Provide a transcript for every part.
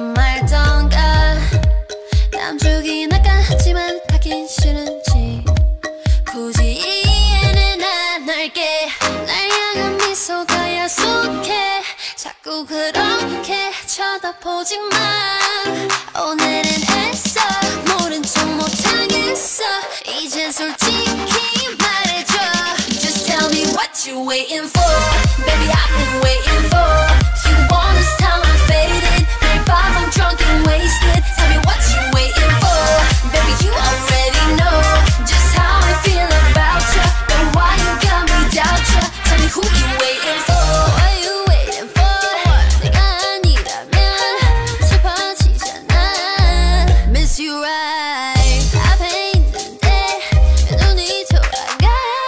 난 말던가 남주긴 나까지만 하긴 싫은지 굳이 이해는 안 할게. 날 향한 미소가 야속해. 자꾸 그렇게 쳐다보지 마. 오늘은 애써 모른 척 못하겠어. 이젠 솔직히 말해줘. Just tell me what you waiting for. Baby I've been waiting for you. Want this time I'm faded. 매일 밤 I'm drunk and wasted. Tell me what you waiting for. Baby you already know just how I feel about you. But why you got me doubt you. Tell me who you waiting for. What you waiting for. 내가 아니라면 슬퍼지잖아. Miss you right. 앞에 있는데 왜 눈이 돌아가.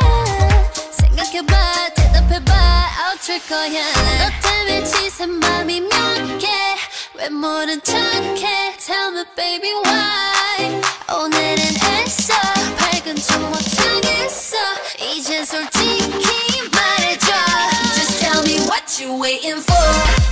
생각해봐 대답해봐 어쩔 거야. 너 때문에 지새 맘이 몇 개. 왜 모른 척해. Tell me baby why. 오늘은 애써 밝은 척 못하겠어. 이젠 솔직히 말해줘. Just tell me what you waiting for.